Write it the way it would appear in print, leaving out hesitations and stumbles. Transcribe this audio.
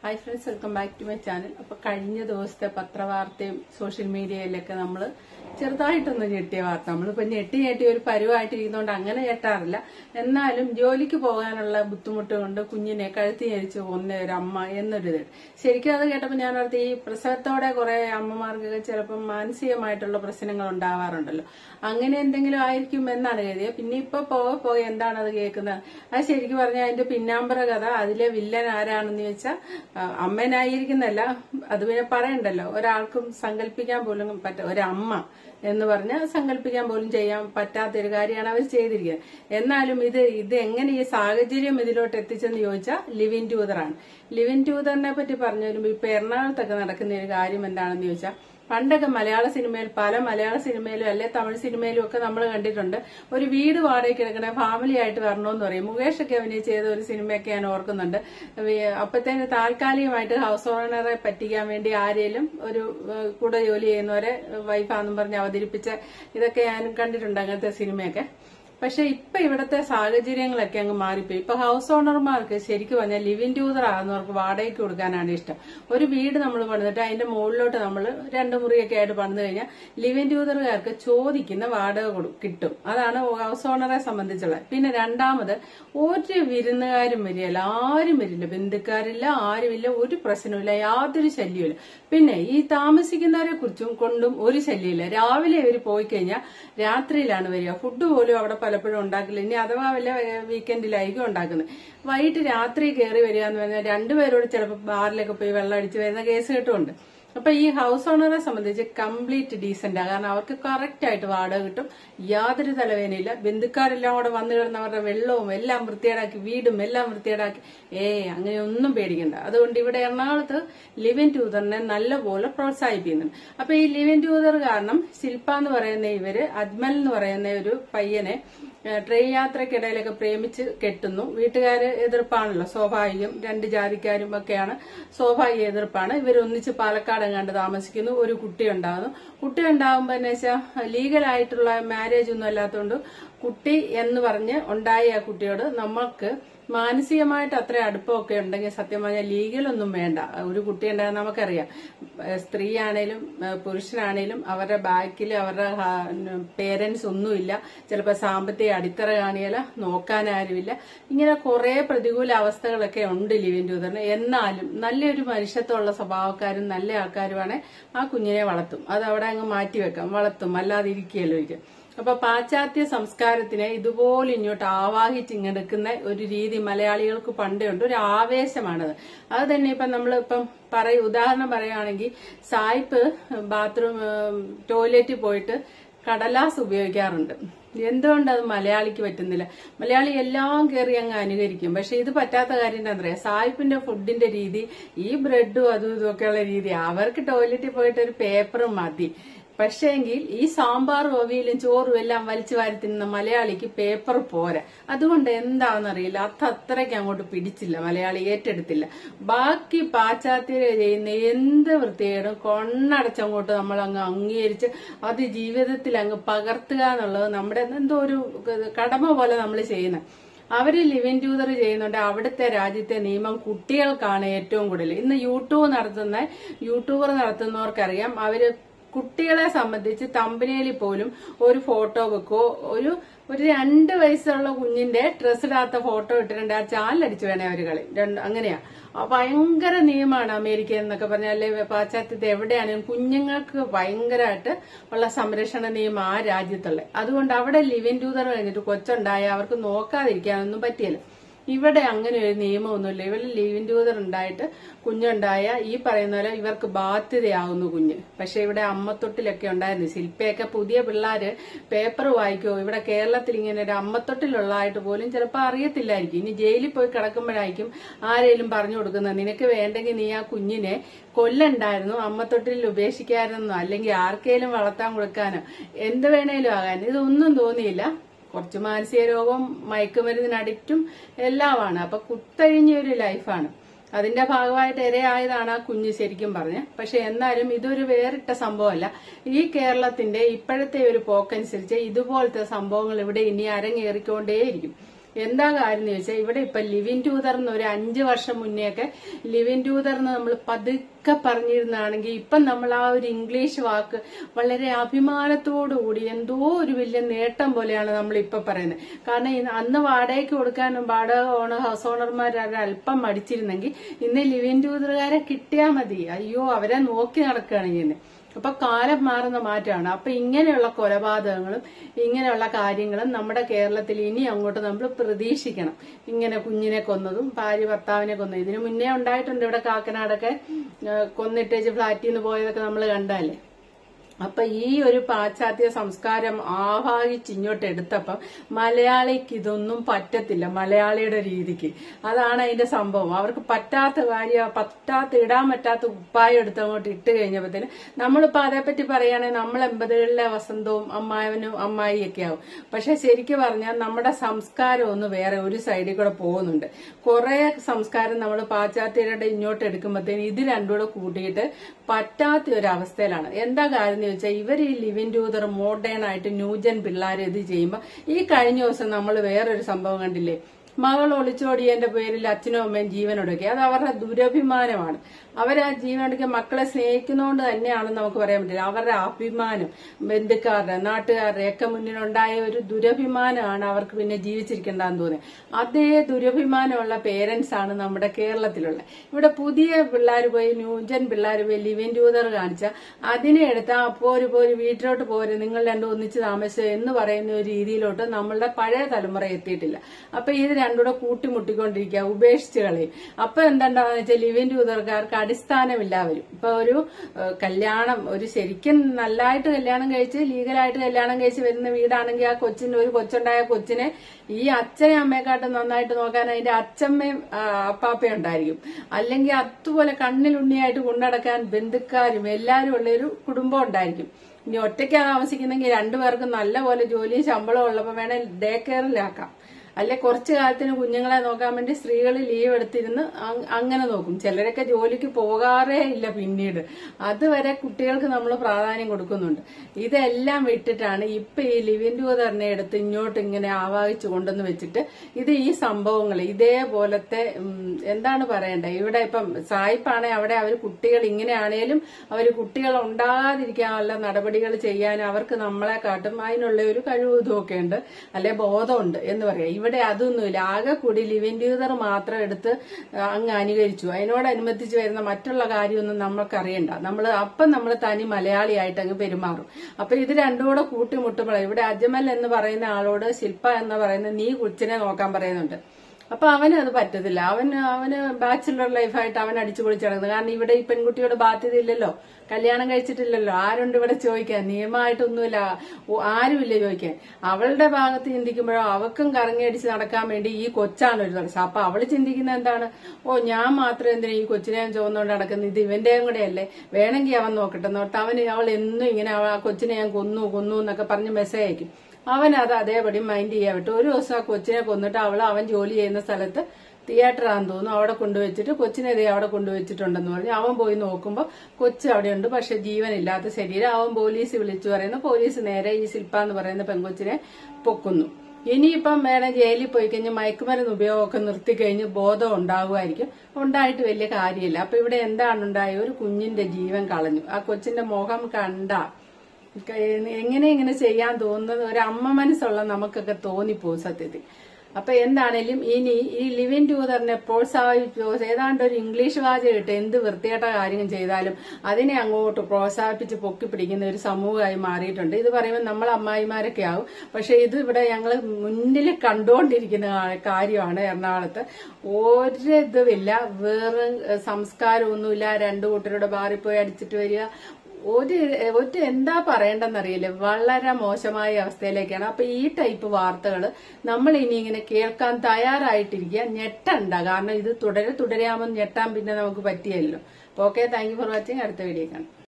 Hi friends, welcome back to my channel. അപ്പൊ കഴിഞ്ഞ ദിവസത്തെ പത്രവാർത്തയും സോഷ്യൽ മീഡിയയിലൊക്കെ നമ്മൾ ചെറുതായിട്ടൊന്ന് ഞെട്ടിയ വാർത്ത. നമ്മളിപ്പോ ഞെട്ടി ഒരു പരുവായിട്ടിരിക്കുന്നതുകൊണ്ട് അങ്ങനെ ഞെട്ടാറില്ല. എന്നാലും ജോലിക്ക് പോകാനുള്ള ബുദ്ധിമുട്ട് കൊണ്ട് കുഞ്ഞിനെ കഴുത്തി ഞെരിച്ച് കൊന്ന ഒരു അമ്മ എന്നൊരിത്. ശരിക്കും അത് കേട്ടപ്പോൾ ഞാൻ ഓർത്ത്, ഈ പ്രസവത്തോടെ കുറെ അമ്മമാർക്കൊക്കെ ചിലപ്പോൾ മാനസികമായിട്ടുള്ള പ്രശ്നങ്ങൾ ഉണ്ടാവാറുണ്ടല്ലോ, അങ്ങനെ എന്തെങ്കിലും ആയിരിക്കും എന്നാണ് കരുതിയത്. പിന്നെ ഇപ്പൊ പോയി എന്താണ് അത് കേൾക്കുന്നത്? അത് ശരിക്കും പറഞ്ഞാൽ അതിന്റെ പിന്നാമ്പറ കഥ, അതിലെ വില്ലൻ ആരാണെന്ന് ചോദിച്ചാൽ അമ്മേനായിരിക്കുന്നല്ല, അത് പിന്നെ പറയണ്ടല്ലോ, ഒരാൾക്കും സങ്കല്പിക്കാൻ പോലും ഒരമ്മ എന്ന് പറഞ്ഞാൽ സങ്കല്പിക്കാൻ പോലും ചെയ്യാൻ പറ്റാത്തൊരു കാര്യമാണ് അവർ ചെയ്തിരിക്കുന്നത്. എന്നാലും ഇത് എങ്ങനെ ഈ സാഹചര്യം ഇതിലോട്ട് എത്തിച്ചെന്ന് ചോദിച്ചാൽ ലിവ് ഇൻ ടൂതറാണ്. ലിവ് ഇൻ ടൂതറിനെ പറ്റി പറഞ്ഞു വരുമ്പോൾ ഇപ്പൊ എറണാകുളത്തൊക്കെ നടക്കുന്ന ഒരു കാര്യം എന്താണെന്ന് ചോദിച്ചാൽ, പണ്ടൊക്കെ മലയാള സിനിമയിൽ, പല മലയാള സിനിമയിലും അല്ലെ തമിഴ് സിനിമയിലും ഒക്കെ നമ്മൾ കണ്ടിട്ടുണ്ട്, ഒരു വീട് വാടകയ്ക്ക് എടുക്കണ ഫാമിലി ആയിട്ട് വരണമെന്ന് പറയും. മുകേഷൊക്കെ അഭിനയിച്ച് ചെയ്ത ഒരു സിനിമയൊക്കെ ഞാൻ ഓർക്കുന്നുണ്ട്. അപ്പത്തേന് താൽക്കാലികമായിട്ട് ഹൗസ് ഓണറെ പറ്റിക്കാൻ വേണ്ടി ആരേലും ഒരു കൂടെ ജോലി ചെയ്യുന്നവരെ വൈഫാന്നും പറഞ്ഞ് അവതരിപ്പിച്ച ഇതൊക്കെ ഞാൻ കണ്ടിട്ടുണ്ട്, അങ്ങനത്തെ സിനിമയൊക്കെ. പക്ഷെ ഇപ്പൊ ഇവിടുത്തെ സാഹചര്യങ്ങളൊക്കെ അങ്ങ് മാറിപ്പോയി. ഇപ്പൊ ഹൗസ് ഓണർമാർക്ക് ശരിക്കും പറഞ്ഞാൽ ലിവ് ഇൻ ടൂതർ ആകുന്നവർക്ക് വാടകയ്ക്ക് കൊടുക്കാനാണ് ഇഷ്ടം. ഒരു വീട് നമ്മൾ പണിതിട്ട് അതിന്റെ മുകളിലോട്ട് നമ്മൾ 2 മുറിയൊക്കെ ആയിട്ട് പണിത് കഴിഞ്ഞാൽ ലിവ് ഇൻ ടൂതറുകാർക്ക് ചോദിക്കുന്ന വാടക കിട്ടും. അതാണ് ഹൗസ് ഓണറെ സംബന്ധിച്ചുള്ളത്. പിന്നെ രണ്ടാമത്, ഒരു വിരുന്നുകാരും വരികയില്ല, ആരും വരില്ല, ബന്ധുക്കാരില്ല, ആരുമില്ല, ഒരു പ്രശ്നമില്ല, യാതൊരു ശല്യമില്ല. പിന്നെ ഈ താമസിക്കുന്നവരെ കുറിച്ചും കൊണ്ടും ഒരു ശല്യമില്ല. രാവിലെ ഇവർ പോയി കഴിഞ്ഞാൽ രാത്രിയിലാണ് വരിക. ഫുഡ് പോലും അവിടെ പലപ്പോഴും ഉണ്ടാക്കില്ല. ഇനി അഥവാ വല്ല വീക്കെൻഡിലായിരിക്കും ഉണ്ടാക്കുന്നത്. വൈകിട്ട് രാത്രി കയറി വരിക എന്ന് പറഞ്ഞാൽ 2 പേരോട് ചിലപ്പോൾ ബാറിലൊക്കെ പോയി വെള്ളം അടിച്ച് വരുന്ന കേസ് കേട്ടുമുണ്ട്. അപ്പൊ ഈ ഹൗസ് ഓണറെ സംബന്ധിച്ച് കംപ്ലീറ്റ് ഡീസന്റാ. കാരണം അവർക്ക് കറക്റ്റ് ആയിട്ട് വാടക കിട്ടും, യാതൊരു തലവേനയില്ല. ബന്ധുക്കാരെല്ലാം കൂടെ വന്നു കിടന്നവരുടെ വെള്ളവും എല്ലാം വൃത്തിയേടാക്കി, വീടും എല്ലാം വൃത്തിയേടാക്കി. അങ്ങനെ ഒന്നും പേടിക്കണ്ട. അതുകൊണ്ട് ഇവിടെ എറണാകുളത്ത് ലിവ് ഇൻ ടൂതറിനെ നല്ലപോലെ പ്രോത്സാഹിപ്പിക്കുന്നുണ്ട്. അപ്പൊ ഈ ലിവ് ഇൻ ടൂതർ കാരണം ശില്പ എന്ന് പറയുന്ന ഇവര് അജ്മൽ എന്ന് പറയുന്ന ഒരു പയ്യനെ ട്രെയിൻ യാത്രക്കിടയിലൊക്കെ പ്രേമിച്ച് കെട്ടുന്നു. വീട്ടുകാര് എതിർപ്പാണല്ലോ, സ്വാഭാവികം. 2 ജാതിക്കാരും ഒക്കെയാണ്, സ്വാഭാവിക എതിർപ്പാണ്. ഇവരൊന്നിച്ച് പാലക്കാട് എങ്ങാണ്ട് താമസിക്കുന്നു. ഒരു കുട്ടി ഉണ്ടാകുന്നു. കുട്ടി ഉണ്ടാകുമ്പോ എന്ന് വെച്ചാൽ ലീഗലായിട്ടുള്ള മാരേജ് ഒന്നും അല്ലാത്തതുകൊണ്ട് കുട്ടി എന്ന് പറഞ്ഞ് ഉണ്ടായ ആ കുട്ടിയോട് നമ്മൾക്ക് മാനസികമായിട്ട് അത്ര അടുപ്പമൊക്കെ ഉണ്ടെങ്കിൽ സത്യം പറഞ്ഞാൽ ലീഗലൊന്നും വേണ്ട. ഒരു കുട്ടി ഉണ്ടാകാൻ നമുക്കറിയാം, സ്ത്രീ ആണേലും പുരുഷനാണേലും അവരുടെ ബാക്കിൽ അവരുടെ പേരൻസ് ഒന്നുമില്ല, ചിലപ്പോൾ സാമ്പത്തിക അടിത്തറ കാണിയല്ല, നോക്കാൻ ആരുമില്ല. ഇങ്ങനെ കുറെ പ്രതികൂല അവസ്ഥകളൊക്കെ ഉണ്ട് ലിവ് ഇൻ ടൂതറിന്. എന്നാലും നല്ലൊരു മനുഷ്യത്വമുള്ള സ്വഭാവക്കാരും നല്ല ആൾക്കാരുമാണ് ആ കുഞ്ഞിനെ വളർത്തും. അത് അവിടെ അങ്ങ് മാറ്റിവെക്കാം, വളർത്തും, അല്ലാതെ ഇരിക്കുകയല്ലോ ഇരിക്കും. അപ്പൊ പാശ്ചാത്യ സംസ്കാരത്തിനെ ഇതുപോലെ ഇങ്ങോട്ട് ആവാഹിച്ച് ഇങ്ങെടുക്കുന്ന ഒരു രീതി മലയാളികൾക്ക് പണ്ടേ ഉണ്ട്. ഒരു ആവേശമാണത്. അത് തന്നെ ഇപ്പൊ നമ്മളിപ്പം ഉദാഹരണം പറയുകയാണെങ്കിൽ, സായിപ്പ് ബാത്റൂം ടോയ്ലറ്റിൽ പോയിട്ട് കടലാസ് ഉപയോഗിക്കാറുണ്ട്. എന്തുകൊണ്ട് അത് മലയാളിക്ക് പറ്റുന്നില്ല? മലയാളി എല്ലാം കയറി അങ്ങ് അനുകരിക്കും. പക്ഷെ ഇത് പറ്റാത്ത കാര്യം എന്താ പറയാ, സായിപ്പിന്റെ ഫുഡിന്റെ രീതി, ഈ ബ്രെഡും അതും ഇതൊക്കെയുള്ള രീതി, അവർക്ക് ടോയ്ലറ്റിൽ പോയിട്ട് ഒരു പേപ്പറും മതി. പക്ഷേങ്കിൽ ഈ സാമ്പാറും അവിയലും ചോറും എല്ലാം വലിച്ചു വാരി തിന്നുന്ന മലയാളിക്ക് പേപ്പർ പോരാ. അതുകൊണ്ട് എന്താണെന്നറിയില്ല, അത്രയ്ക്ക് അങ്ങോട്ട് പിടിച്ചില്ല, മലയാളി ഏറ്റെടുത്തില്ല. ബാക്കി പാശ്ചാത്യര് ചെയ്യുന്ന എന്ത് വൃത്തികേടും കൊണ്ണടച്ചങ്ങോട്ട് നമ്മൾ അങ്ങ് അംഗീകരിച്ച് അത് ജീവിതത്തിൽ അങ്ങ് പകർത്തുക എന്നുള്ളത് നമ്മുടെ എന്തോ ഒരു കടമ പോലെ നമ്മൾ ചെയ്യുന്നത്. അവര് ലിവ് ഇൻ ടൂതർ ചെയ്യുന്നുണ്ട്. അവിടുത്തെ രാജ്യത്തെ നിയമം കുട്ടികൾക്കാണ് ഏറ്റവും കൂടുതൽ. ഇന്ന് യൂട്യൂബർ നടത്തുന്നവർക്കറിയാം, അവര് കുട്ടികളെ സംബന്ധിച്ച് തമ്പനയിൽ പോലും ഒരു ഫോട്ടോ വെക്കോ, ഒരു 2 വയസ്സുള്ള കുഞ്ഞിന്റെ ഡ്രസ് ഇടാത്ത ഫോട്ടോ ഇട്ടിട്ടുണ്ട്, ആ ചാനലടിച്ച് വേണേ അവര് കളി. അങ്ങനെയാ, ഭയങ്കര നിയമമാണ് അമേരിക്ക എന്നൊക്കെ പറഞ്ഞാൽ. അല്ലെ പാശ്ചാത്യത്തെ എവിടെയാണെങ്കിലും കുഞ്ഞുങ്ങൾക്ക് ഭയങ്കരമായിട്ട് ഉള്ള സംരക്ഷണ നിയമം ആ രാജ്യത്തുള്ള. അതുകൊണ്ട് അവിടെ ലിവ് ഇൻ ടൂതർ കഴിഞ്ഞിട്ട് കൊച്ചുണ്ടായ അവർക്ക് നോക്കാതിരിക്കാനൊന്നും പറ്റിയല്ല. ഇവിടെ അങ്ങനെ ഒരു നിയമമൊന്നുമില്ല. ഇവിടെ ലിവ് ഇൻ ടൂതർ ഉണ്ടായിട്ട് കുഞ്ഞുണ്ടായ ഈ പറയുന്ന പോലെ ഇവർക്ക് ബാധ്യതയാവുന്നു കുഞ്ഞ്. പക്ഷെ ഇവിടെ അമ്മത്തൊട്ടിലൊക്കെ ഉണ്ടായിരുന്നു. ശില്പയൊക്കെ പുതിയ പിള്ളേര് പേപ്പർ വായിക്കുമോ? ഇവിടെ കേരളത്തിൽ ഇങ്ങനെ ഒരു അമ്മത്തൊട്ടിലുള്ളതായിട്ട് പോലും ചിലപ്പോൾ അറിയത്തില്ലായിരിക്കും. ഇനി ജയിലിൽ പോയി കിടക്കുമ്പോഴായിരിക്കും ആരേലും പറഞ്ഞു കൊടുക്കുന്നത്, നിനക്ക് വേണ്ടെങ്കിൽ നീ ആ കുഞ്ഞിനെ കൊല്ലണ്ടായിരുന്നു, അമ്മത്തൊട്ടിൽ ഉപേക്ഷിക്കായിരുന്നോ, അല്ലെങ്കിൽ ആർക്കേലും വളർത്താൻ കൊടുക്കാനോ, എന്ത് വേണേലും ആകാൻ. ഇതൊന്നും തോന്നിയില്ല. കുറച്ച് മാനസിക രോഗവും മയക്കുമരുന്നിന് അഡിക്റ്റും എല്ലാമാണ്. അപ്പൊ കുത്തഴിഞ്ഞൊരു ലൈഫാണ്. അതിന്റെ ഭാഗമായിട്ട് ഇരയായതാണ് ആ കുഞ്ഞ് ശരിക്കും പറഞ്ഞ്. പക്ഷെ എന്നാലും ഇതൊരു വേറിട്ട സംഭവമല്ല. ഈ കേരളത്തിന്റെ ഇപ്പോഴത്തെ ഒരു പോക്കനുസരിച്ച് ഇതുപോലത്തെ സംഭവങ്ങൾ ഇവിടെ ഇനി അരങ്ങേറിക്കൊണ്ടേയിരിക്കും. എന്താ കാര്യം എന്ന് ചോദിച്ചാൽ ഇവിടെ ഇപ്പൊ ലിവിൻ ടൂതർന്ന് ഒരു 5 വർഷം മുന്നേയൊക്കെ ലിവിൻ ടൂതർന്ന് നമ്മൾ പതുക്കെ പറഞ്ഞിരുന്നാണെങ്കിൽ ഇപ്പൊ നമ്മൾ ആ ഒരു ഇംഗ്ലീഷ് വാക്ക് വളരെ അഭിമാനത്തോടുകൂടി എന്തോ ഒരു വലിയ നേട്ടം പോലെയാണ് നമ്മൾ ഇപ്പൊ പറയുന്നത്. കാരണം അന്ന് വാടകയ്ക്ക് കൊടുക്കാനും ഹൗസ് ഓണർമാർ അല്പം മടിച്ചിരുന്നെങ്കിൽ ഇന്ന് ലിവിൻ ടൂതറുകാരെ കിട്ടിയാൽ മതി. അയ്യോ, അവരെ നോക്കി നടക്കുകയാണ് ചെയ്യുന്നത്. അപ്പൊ കാലം മാറുന്ന മാറ്റമാണ്. അപ്പൊ ഇങ്ങനെയുള്ള കൊലപാതകങ്ങളും ഇങ്ങനെയുള്ള കാര്യങ്ങളും നമ്മുടെ കേരളത്തിൽ ഇനി അങ്ങോട്ട് നമ്മൾ പ്രതീക്ഷിക്കണം. ഇങ്ങനെ കുഞ്ഞിനെ കൊന്നതും ഭാര്യ ഭർത്താവിനെ കൊന്നതും ഇതിനു മുന്നേ ഉണ്ടായിട്ടുണ്ട്. ഇവിടെ കാക്കനാടൊക്കെ കൊന്നിട്ടേച്ച് ഫ്ലാറ്റിൽ നിന്ന് പോയതൊക്കെ നമ്മൾ കണ്ടല്ലേ. അപ്പൊ ഈ ഒരു പാശ്ചാത്യ സംസ്കാരം ആവാഹിച്ചിങ്ങോട്ട് എടുത്തപ്പം മലയാളിക്ക് ഇതൊന്നും പറ്റത്തില്ല. മലയാളിയുടെ രീതിക്ക് അതാണ് അതിന്റെ സംഭവം. അവർക്ക് പറ്റാത്ത കാര്യം, ഇടാൻ പറ്റാത്ത ഉപ്പായം എടുത്തങ്ങോട്ട് ഇട്ട് കഴിഞ്ഞപ്പോഴത്തേന് നമ്മളിപ്പോ അതേപ്പറ്റി പറയുകയാണെങ്കിൽ നമ്മൾ 80കളിലെ വസന്തവും അമ്മാവനും അമ്മായിയൊക്കെ ആവും. പക്ഷെ ശരിക്കും പറഞ്ഞാൽ നമ്മുടെ സംസ്കാരം ഒന്ന് വേറെ ഒരു സൈഡിൽ കൂടെ പോകുന്നുണ്ട്. കുറെ സംസ്കാരം നമ്മൾ പാശ്ചാത്യരുടെ ഇങ്ങോട്ട് എടുക്കുമ്പോഴത്തേന് ഇത് രണ്ടുകൂടെ കൂട്ടിയിട്ട് പറ്റാത്ത ഒരു അവസ്ഥയിലാണ്. എന്താ കാര്യം എന്ന് ചോദിച്ചാൽ ഇവർ ഈ ലിവിൻ ടൂതർ മോഡേൺ ആയിട്ട് ന്യൂജൻ പിള്ളേർ ഇത് ചെയ്യുമ്പോൾ ഈ കഴിഞ്ഞ ദിവസം നമ്മൾ വേറൊരു സംഭവം കണ്ടില്ലേ, മകൾ ഒളിച്ചോടിയതിന്റെ പേരിൽ അച്ഛനും അമ്മയും ജീവനൊടുക്കി. അത് അവരുടെ ദുരഭിമാനമാണ്. അവരാ ജീവനൊടുക്കിയ മക്കളെ സ്നേഹിക്കുന്നതുകൊണ്ട് തന്നെയാണെന്ന് നമുക്ക് പറയാൻ പറ്റില്ല. അവരുടെ അഭിമാനം, ബന്ധുക്കാരുടെ നാട്ടുകാരുടെ ഒക്കെ മുന്നിലുണ്ടായ ഒരു ദുരഭിമാനമാണ് അവർക്ക് പിന്നെ ജീവിച്ചിരിക്കേണ്ടെന്ന് തോന്നിയത്. അതേ ദുരഭിമാനമുള്ള പേരൻസ് ആണ് നമ്മുടെ കേരളത്തിലുള്ള. ഇവിടെ പുതിയ പിള്ളേർ പോയി, ന്യൂജൻ പിള്ളേർ പോയി ലിവിൻ ടൂതർ കാണിച്ചാൽ അതിനെ എടുത്താൽ പോര് വീട്ടിലോട്ട് പോര്, നിങ്ങൾ രണ്ടും ഒന്നിച്ച് താമസിച്ചോ എന്ന് പറയുന്ന ഒരു രീതിയിലോട്ട് നമ്മളുടെ പഴയ തലമുറ എത്തിയിട്ടില്ല. അപ്പൊ ഇത് രണ്ടുകൂടെ കൂട്ടിമുട്ടിക്കൊണ്ടിരിക്കുക, ഉപേക്ഷിച്ച് കളയും. അപ്പൊ എന്താണ്ടാന്ന് വെച്ചാൽ ലിവിൻ ടൂതർക്കാർക്ക് അടിസ്ഥാനമില്ല. വരും ഇപ്പൊ ഒരു കല്യാണം, ഒരു ശരിക്കും നല്ലതായിട്ട് കല്യാണം കഴിച്ച് ലീഗലായിട്ട് കല്യാണം കഴിച്ച് വരുന്ന വീടാണെങ്കിൽ ആ കൊച്ചിന്, ഒരു കൊച്ചുണ്ടായ കൊച്ചിനെ ഈ അച്ഛനെ അമ്മയെക്കാട്ടും നന്നായിട്ട് നോക്കാൻ അതിന്റെ അച്ഛമ്മയും അപ്പാപ്പയും ഉണ്ടായിരിക്കും. അല്ലെങ്കിൽ അതുപോലെ കണ്ണിലുണ്ണിയായിട്ട് കൊണ്ടടക്കാൻ ബന്ധുക്കാരും എല്ലാവരും ഉള്ള ഒരു കുടുംബം ഉണ്ടായിരിക്കും. ഇനി ഒറ്റയ്ക്കാണ് താമസിക്കുന്നെങ്കിൽ രണ്ടുപേർക്കും നല്ല പോലെ ജോലിയും ശമ്പളവും ഉള്ളപ്പോൾ വേണേൽ ഡേ കെയറിലാക്കാം. അല്ലെ കുറച്ചു കാലത്തിന് കുഞ്ഞുങ്ങളെ നോക്കാൻ വേണ്ടി സ്ത്രീകൾ ലീവ് എടുത്തിരുന്ന് അങ്ങനെ നോക്കും. ചിലരൊക്കെ ജോലിക്ക് പോകാറേ ഇല്ല പിന്നീട്. അതുവരെ കുട്ടികൾക്ക് നമ്മൾ പ്രാധാന്യം കൊടുക്കുന്നുണ്ട്. ഇതെല്ലാം വിട്ടിട്ടാണ് ഇപ്പൊ ഈ ലിവിൻ ടൂതറിനെ എടുത്ത് ഇങ്ങോട്ട് ഇങ്ങനെ ആവാഹിച്ചു കൊണ്ടെന്ന് വെച്ചിട്ട് ഇത് ഈ സംഭവങ്ങൾ ഇതേപോലത്തെ എന്താണ് പറയണ്ടേ, ഇവിടെ ഇപ്പം സായിപ്പാണെ അവിടെ അവർ കുട്ടികൾ ഇങ്ങനെയാണേലും അവർ കുട്ടികൾ ഉണ്ടാകാതിരിക്കാനുള്ള നടപടികൾ ചെയ്യാൻ അവർക്ക് നമ്മളെ കാട്ടും അതിനുള്ള ഒരു കഴിവ് ഇതുമൊക്കെ ഉണ്ട്, അല്ലെ ബോധമുണ്ട് എന്ന് പറയാം. ഇവിടെ അതൊന്നുമില്ല. ആകെ കൂടി ലിവിൻ ടൂതർ മാത്രം എടുത്ത് അങ്ങ് അനുകരിച്ചു. അതിനോടനുബന്ധിച്ച് വരുന്ന മറ്റുള്ള കാര്യമൊന്നും നമ്മൾക്കറിയണ്ട. നമ്മൾ തനി മലയാളിയായിട്ട് അങ്ങ് പെരുമാറും. അപ്പൊ ഇത് രണ്ടും കൂടെ കൂട്ടിമുട്ടുമ്പോഴേ ഇവിടെ അജ്മൽ എന്ന് പറയുന്ന ആളോട് ശില്പ എന്ന് പറയുന്ന നീ കൊച്ചിനെ നോക്കാൻ പറയുന്നുണ്ട്. അപ്പൊ അവന് അത് പറ്റത്തില്ല. അവന് ബാച്ചിലർ ലൈഫായിട്ട് അവൻ അടിച്ചു പൊളിച്ച് നടക്കുന്നത്. കാരണം ഇവിടെ ഈ പെൺകുട്ടിയോട് ബാധ്യതയില്ലല്ലോ, കല്യാണം കഴിച്ചിട്ടില്ലല്ലോ, ആരുണ്ട് ഇവിടെ ചോദിക്കാൻ, നിയമമായിട്ടൊന്നുമില്ല, ആരുമില്ല ചോദിക്കാൻ. അവളുടെ ഭാഗത്ത് ചിന്തിക്കുമ്പോഴോ അവക്കും കറങ്ങിയടിച്ച് നടക്കാൻ വേണ്ടി ഈ കൊച്ചാണ് ഒരു തടസ്സം. അപ്പൊ അവള് ചിന്തിക്കുന്നത് എന്താണ്, ഞാൻ മാത്രം എന്തിനാ ഈ കൊച്ചിനെ ചുവന്നുകൊണ്ട് നടക്കുന്നത്, ഇത് ഇവന്റെയും കൂടെ അല്ലേ, വേണമെങ്കിൽ അവൻ നോക്കട്ടെ എന്നോട്ട് അവൾ എന്നും ഇങ്ങനെ ആ കൊച്ചിനെ ഞാൻ കൊന്നു എന്നൊക്കെ പറഞ്ഞ് മെസ്സേജ് അയക്കും. അവനത് അതേപടി മൈൻഡ് ചെയ്യാൻ വിട്ടു. ഒരു ദിവസം ആ കൊച്ചിനെ കൊന്നിട്ട് അവൻ ജോലി ചെയ്യുന്ന സ്ഥലത്ത് തിയേറ്ററാന്ന് തോന്നുന്നു അവിടെ കൊണ്ടുവച്ചിട്ട് കൊച്ചിനെ അവിടെ കൊണ്ടുവച്ചിട്ടുണ്ടെന്ന് പറഞ്ഞ് അവൻ പോയി നോക്കുമ്പോൾ കൊച്ച് അവിടെയുണ്ട്, പക്ഷെ ജീവനില്ലാത്ത ശരീരം. അവൻ പോലീസ് വിളിച്ചു പറയുന്നു. പോലീസ് നേരെ ഈ ശില്പ എന്ന് പറയുന്ന പെൺകൊച്ചിനെ പൊക്കുന്നു. ഇനിയിപ്പം വേണം ജയിലിൽ പോയി കഴിഞ്ഞ് മയക്കുമരുന്ന് ഉപയോഗമൊക്കെ നിർത്തിക്കഴിഞ്ഞ് ബോധം ഉണ്ടാകുമായിരിക്കും. ഉണ്ടായിട്ട് വലിയ കാര്യമില്ല. അപ്പൊ ഇവിടെ എന്താണ് ഉണ്ടായത്, ഒരു കുഞ്ഞിന്റെ ജീവൻ കളഞ്ഞു. ആ കൊച്ചിന്റെ മുഖം കണ്ട എങ്ങനെ ചെയ്യാൻ തോന്നുന്നത് ഒരു അമ്മ മനസ്സുള്ള നമുക്കൊക്കെ തോന്നിപ്പോവും സത്യത്തിൽ. അപ്പൊ എന്താണേലും ഇനി ഈ ലിവിൻ ടൂതറിനെ പ്രോത്സാഹിപ്പിച്ചോ ഏതാണ്ട് ഒരു ഇംഗ്ലീഷ് വാചകം ഇട്ട് എന്ത് വൃത്തികെട്ട കാര്യം ചെയ്താലും അതിനെ അങ്ങോട്ട് പ്രോത്സാഹിപ്പിച്ച് പൊക്കി പിടിക്കുന്ന ഒരു സമൂഹമായി മാറിയിട്ടുണ്ട്. ഇത് പറയുമ്പോൾ നമ്മൾ അമ്മായിമാരൊക്കെ ആവും. പക്ഷെ ഇത് ഇവിടെ ഞങ്ങൾ മുന്നിൽ കണ്ടുകൊണ്ടിരിക്കുന്ന കാര്യമാണ്. എറണാകുളത്ത് ഒരിതുമില്ല, വേറെ സംസ്കാരമൊന്നുമില്ല. രണ്ടു കൂട്ടരുടെ ബാറിൽ പോയി അടിച്ചിട്ട് വരിക, ഒരു എന്താ പറയേണ്ടെന്നറിയില്ല, വളരെ മോശമായ അവസ്ഥയിലേക്കാണ്. അപ്പൊ ഈ ടൈപ്പ് വാർത്തകൾ നമ്മൾ ഇനി ഇങ്ങനെ കേൾക്കാൻ തയ്യാറായിട്ടിരിക്കുക, ഞെട്ടണ്ട. കാരണം ഇത് തുടരാമെന്ന് ഞെട്ടാൻ പിന്നെ നമുക്ക് പറ്റിയല്ലോ. Okay, thank you for watching. അടുത്ത വീഡിയോ കാണാം.